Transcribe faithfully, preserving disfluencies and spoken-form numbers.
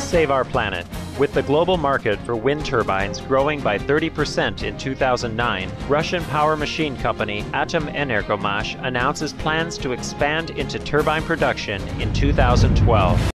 Save Our Planet. With the global market for wind turbines growing by thirty percent in two thousand nine, Russian power machine company Atomenergomash announces plans to expand into turbine production in two thousand twelve.